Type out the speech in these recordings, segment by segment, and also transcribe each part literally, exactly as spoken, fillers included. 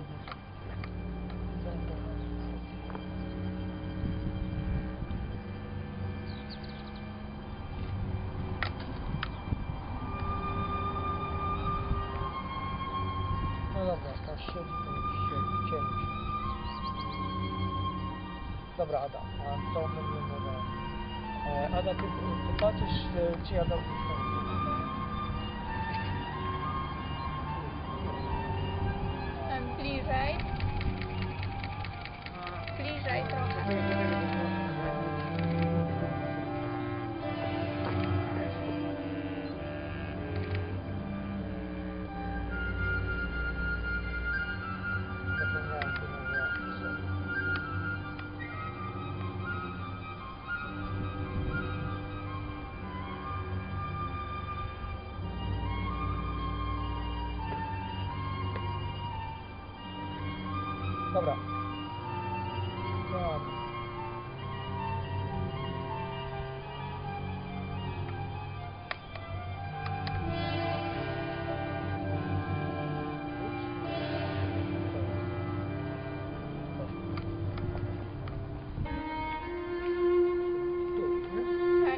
dużo. No dobra, ta siedzi, to już siedzi, ciemno. Dobra, Ada, a to my nie mówimy. E, Ada, ty, ty patrzysz, e, czy ja dobrze stoję. Tam bliżej. Bliżej trochę. Zapomniałem, co mówiłem. Dobra. Ja. Tak.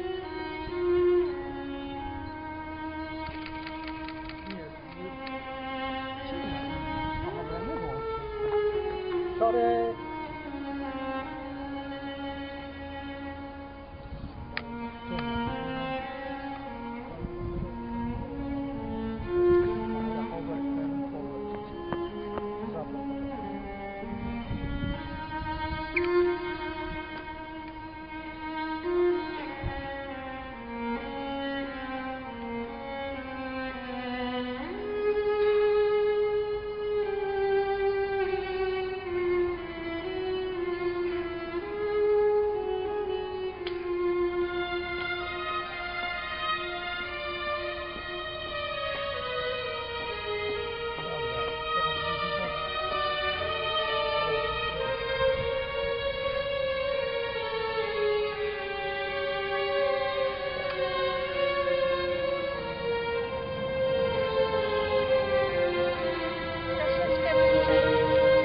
Sorry. Troszeczkę bliżej.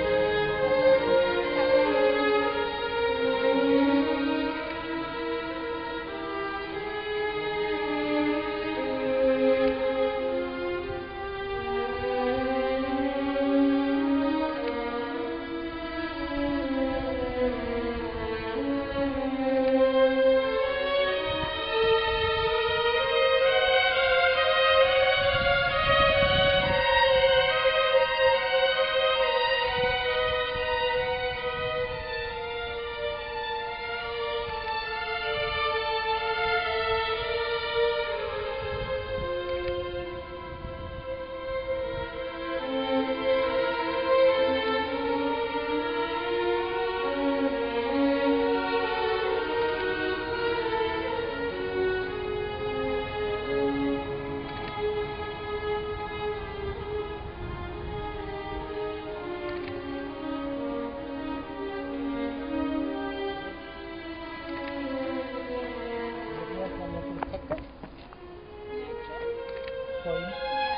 Twoim?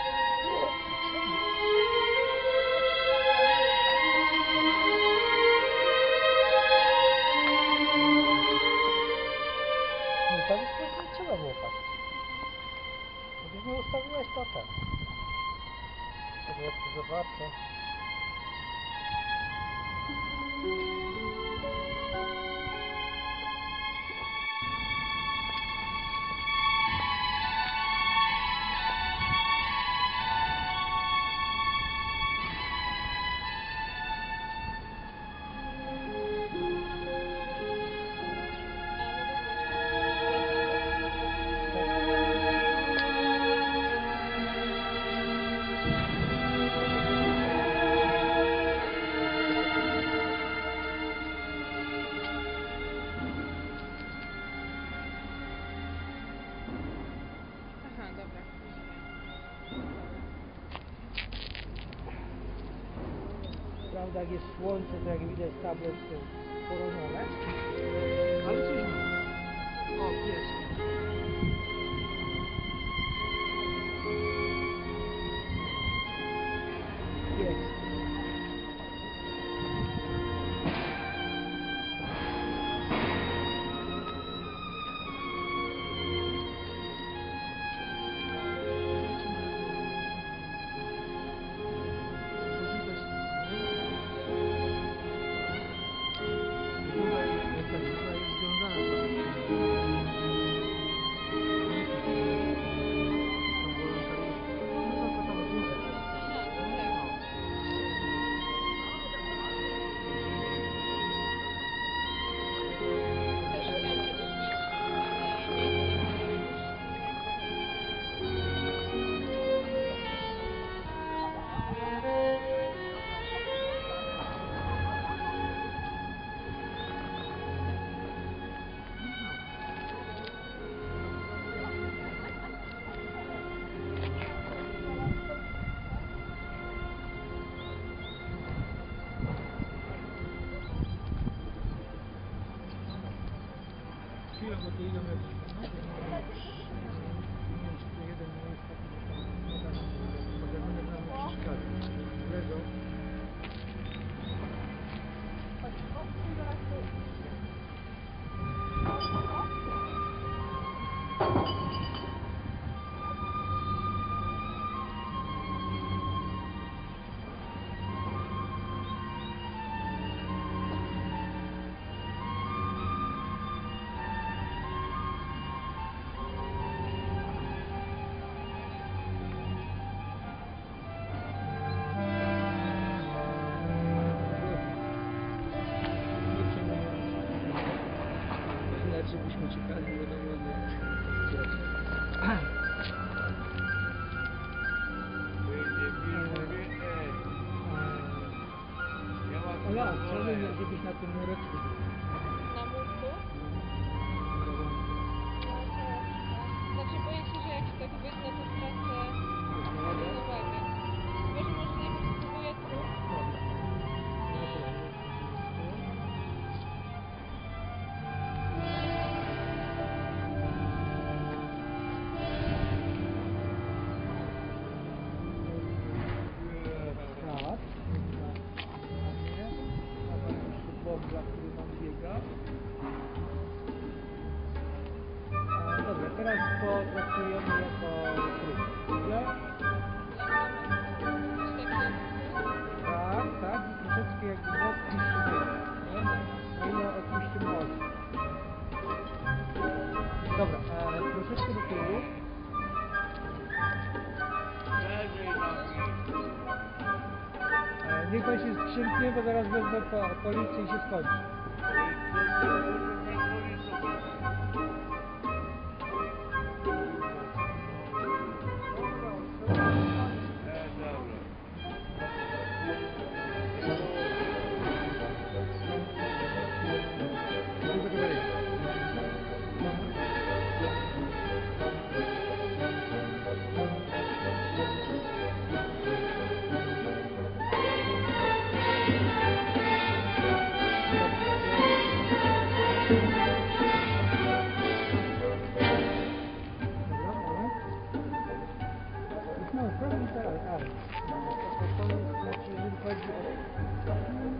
No to już nie trzeba było patrzeć. Gdybyś nie ustawiłeś, to tak. To jest to zobaczę. Aha, dobra. Prawda, jak jest słońce, to jak widać tablet to porożone. Ale coś ma. O, jest. Jest. chwilę, bo tu idą jakieś panowie. Nie wiem, czy to jeden nie jest taki, że tam magazynek nam nie przeszkadza. Leżą. Inaczej byśmy czekali, wiadomo, nie. Ola, chciałbym, żebyś na tym mureczku był. Na murku? Znaczy boję się, że jak się tak wytnę, to stracę równowagę. Chyba, że może najpierw spróbuję tu. Tak. Bobla, który nam biega. E, dobra, teraz potraktujemy jako próbę. Dobrze? Coś takiego. Tak, tak. I troszeczkę jakby odpuścimy. Nie? Na ile odpuścimy oczy. Dobra, e, troszeczkę do tyłu. E, niech pan się skrzymknie, bo zaraz wezmę po, policję i się skończy. No, problem teraz, ale to, to jest, znaczy, jeżeli chodzi o...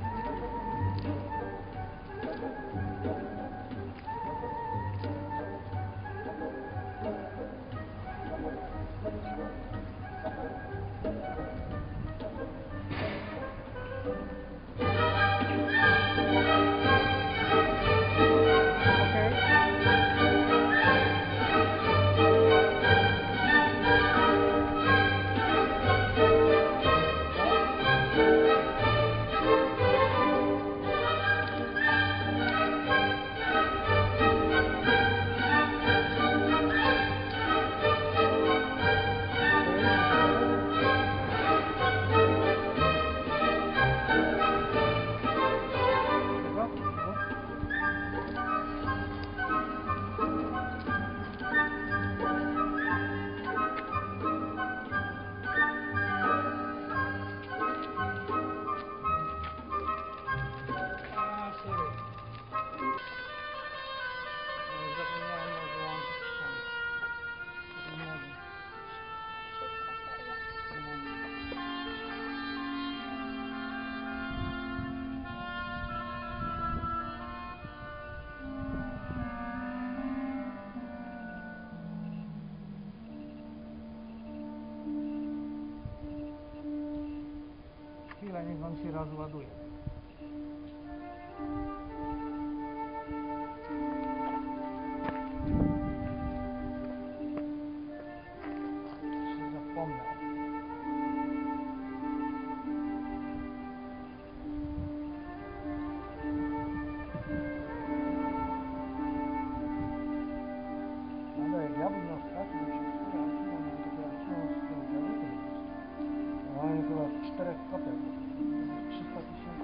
Zapomniałem wyłączyć ścianę. Chwila, niech wam się rozładuje. Jeszcze zapomnę. Ale ja bym na ostatnim się wstrzymał, wstrzymał na tego wstrzymał z tym gazetem. No, oni chyba w czterech kopiach. trzysta tysięcy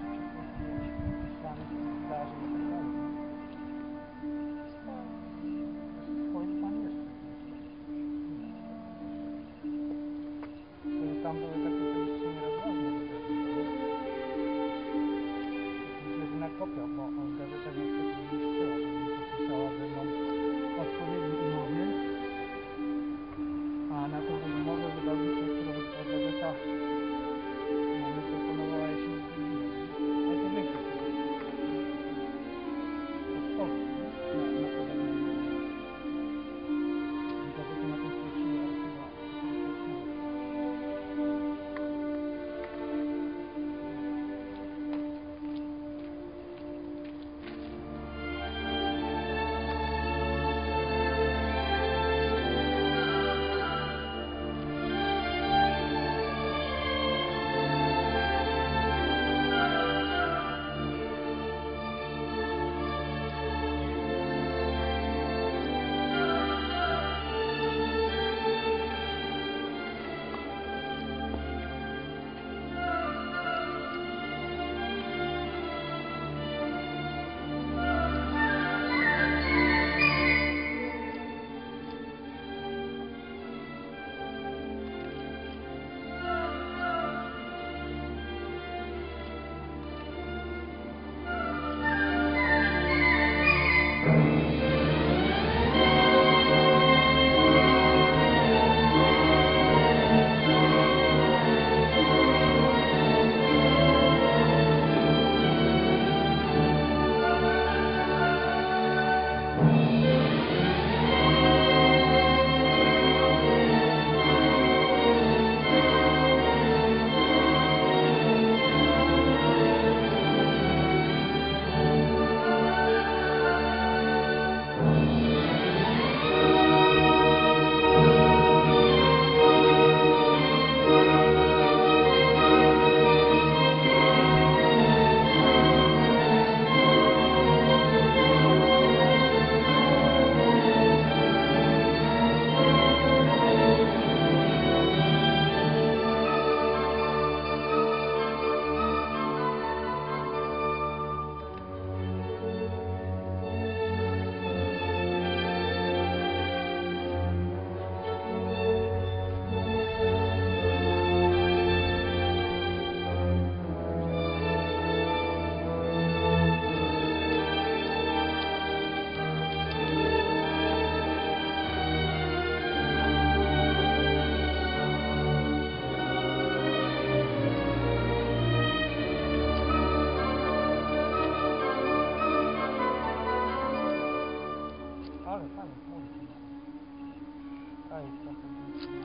tam jest, tam jest. A jest trochę.